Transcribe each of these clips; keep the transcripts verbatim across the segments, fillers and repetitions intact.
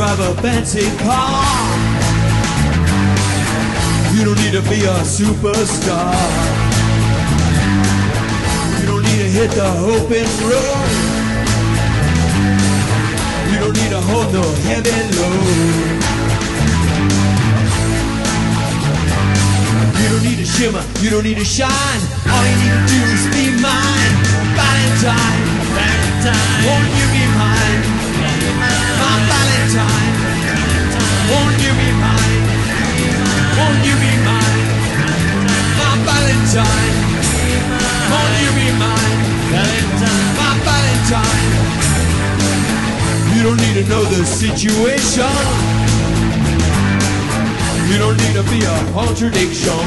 drive a fancy car. You don't need to be a superstar. You don't need to hit the open road. You don't need to hold no heavy load. You don't need to shimmer, you don't need to shine. All you need to do is be mine. Valentine, Valentine, won't you be mine? My Valentine, won't you be mine? Won't you be mine? My Valentine, won't you be mine? Valentine, my Valentine. You don't need to know the situation. You don't need to be a contradiction.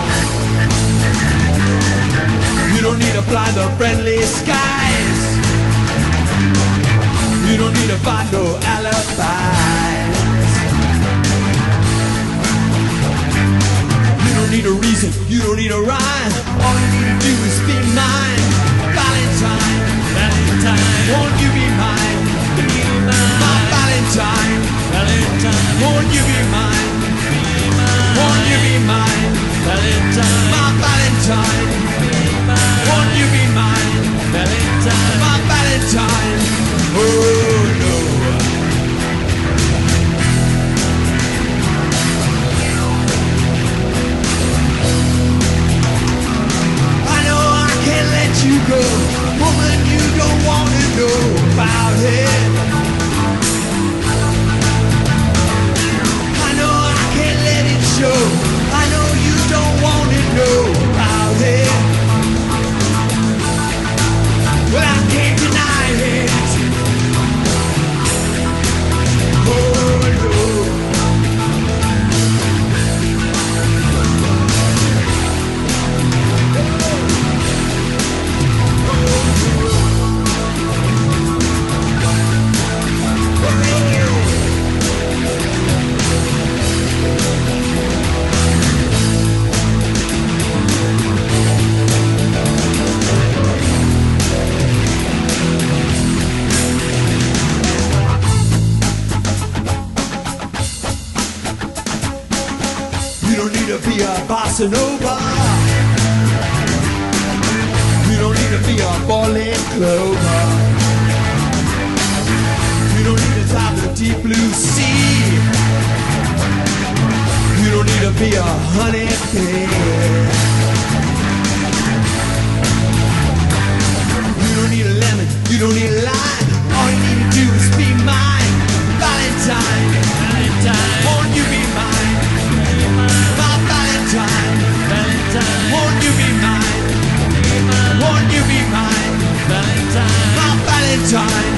You don't need to fly the friendly skies. You don't need to find no alibis. You don't need a reason, you don't need a rhyme. All you need to do is be mine. Valentine, Valentine, won't you be mine? Be mine. My Valentine, Valentine, won't you be mine? Won't you be mine? Valentine, my Valentine. Won't you be mine? Valentine, my Valentine. Oh no. I know I can't let you go, woman. You don't want to know about it. I know I can't let it show. I know you don't want to know about it. Well, I can't deny it. Oh no. You don't need to be a bossa nova. You don't need to be a four-leaf clover. You don't need to top the deep blue sea. You don't need to be a honeybee. You don't need a lemon, you don't need a lime. All you need to do is be mine. Valentine, Valentine, won't you be mine? My Valentine, Valentine, won't you be mine? Won't you be mine? Valentine, my Valentine.